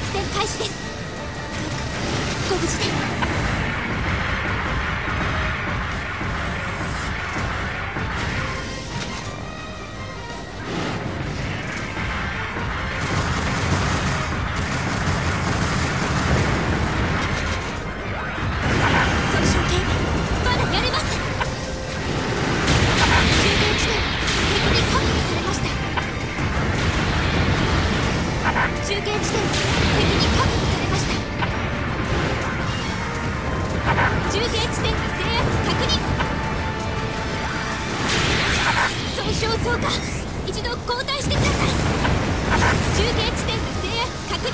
作戦開始です。ご無事で。一度交代してください。中継地点の制圧確認。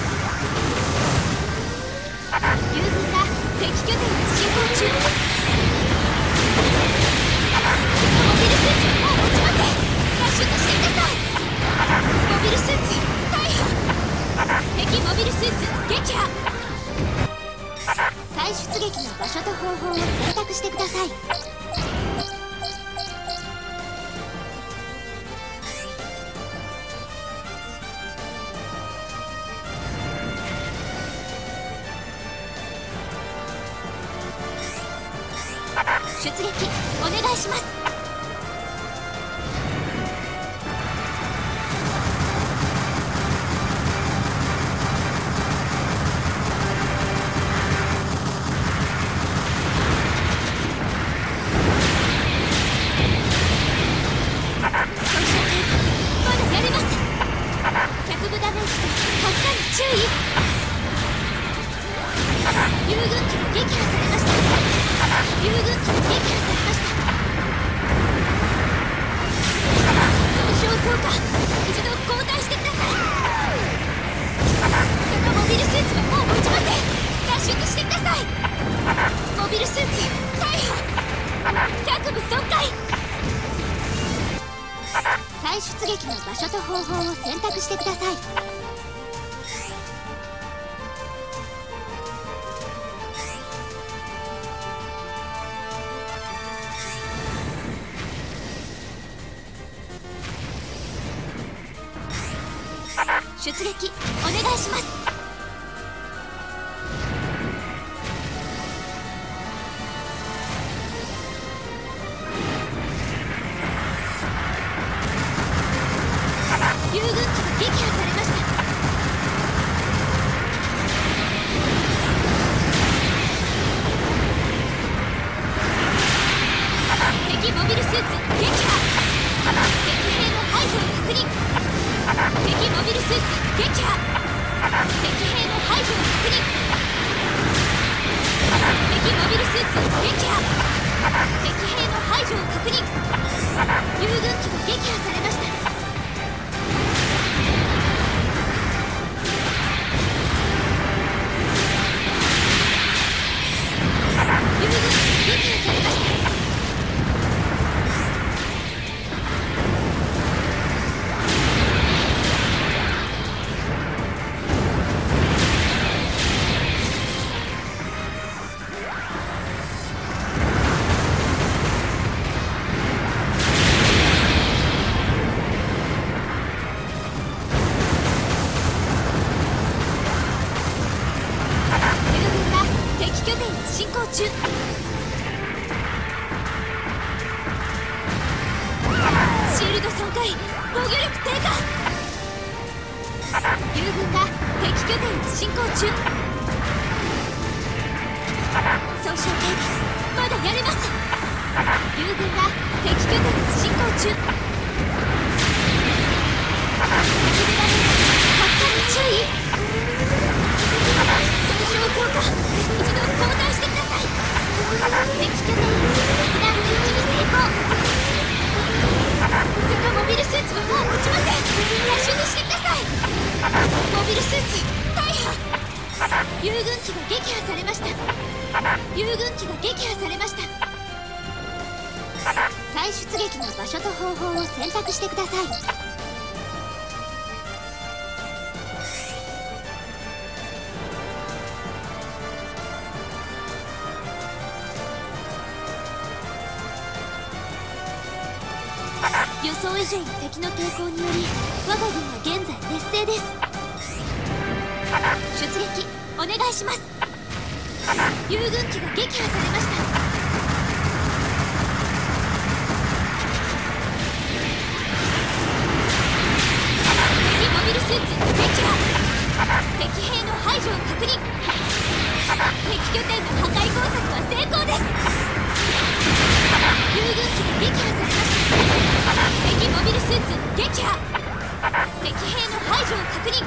友軍が敵拠点に進行中。モビルスーツもう持ちません。脱出してください。モビルスーツ逮捕。敵モビルスーツ撃破。再出撃の場所と方法を選択してください。出撃お願いします。まだやれます。脚部ダメージと発火に注意。友軍機が撃破されました。友軍機が撃破されました。損傷増加。一度交代してください。モビルスーツはもう持ちません。脱出してください。モビルスーツ逮捕。脚部損壊。再出撃の場所と方法を選択してください。出撃お願いします。友軍機が撃破されました。敵モビルスーツ撃破。敵兵の排除を確認。敵モビルスーツ撃破。敵兵の排除を確認。敵モビルスーツ撃破。敵兵の排除を確認。友軍機が撃破されました。友軍機が撃破されました。進行中。シールド損壊、防御力低下。友軍が敵拠点に進行中。損傷警備まだやれます。友軍が敵拠点に進行中。発火に注意。損傷増加。一度交代してください。敵拠点に避難設置に成功。モビルスーツはもう持ちません。脱出してください。モビルスーツ逮捕。友軍機が撃破されました。友軍機が撃破されました。再出撃の場所と方法を選択してください。予想以上の敵の抵抗により我が軍は現在劣勢です。 出撃お願いします。友軍機が撃破されました。敵モビルスーツ撃破。敵兵の排除を確認。敵拠点の破壊工作は成功です。友軍機が撃破されました。敵モビルスーツ撃破。敵兵の排除を確認。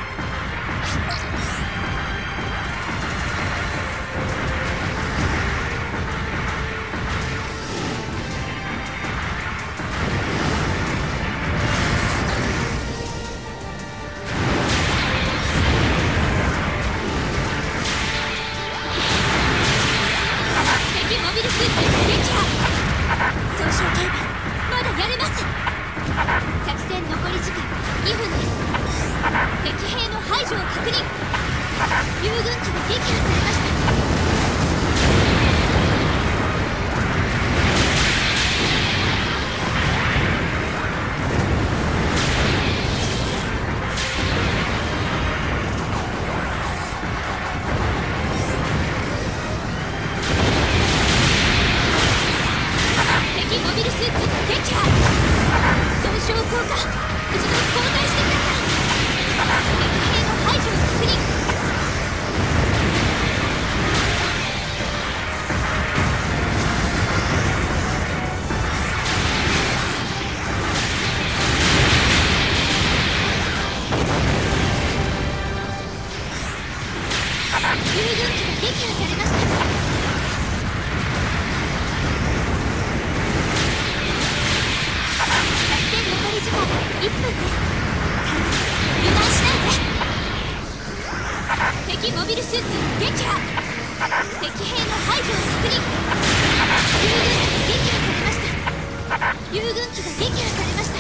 敵モビルスーツ撃破。損傷警備まだやれます。作戦残り時間2分です。敵兵の排除を確認。友軍機が撃破されました。敵モビルスーツ撃破。損傷増加。一度交代してください。敵兵の排除を確認。友軍機が撃破されました。作戦残り時間1分です。油断しないで。敵モビルスーツ撃破。敵兵の排除を確認。友軍機が撃破されました。友軍機が撃破されました。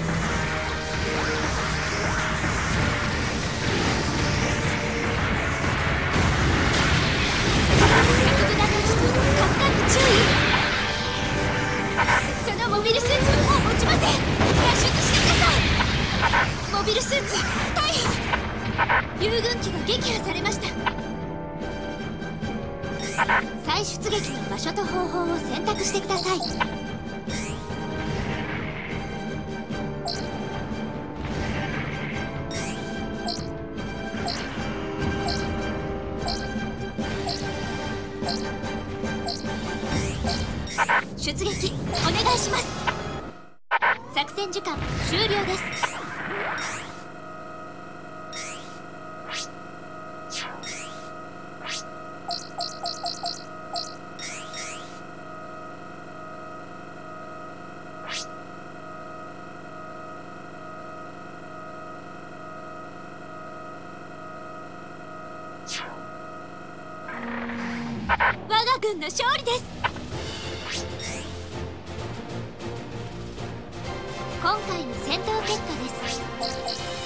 爆弾の時期カプカンに注意。そのモビルスーツはもう持ちません。脱出してください。モビルスーツ大破。友軍機が撃破されました。再出撃の場所と方法を選択してください。出撃お願いします。作戦時間終了です。我が軍の勝利です。今回の戦闘結果です。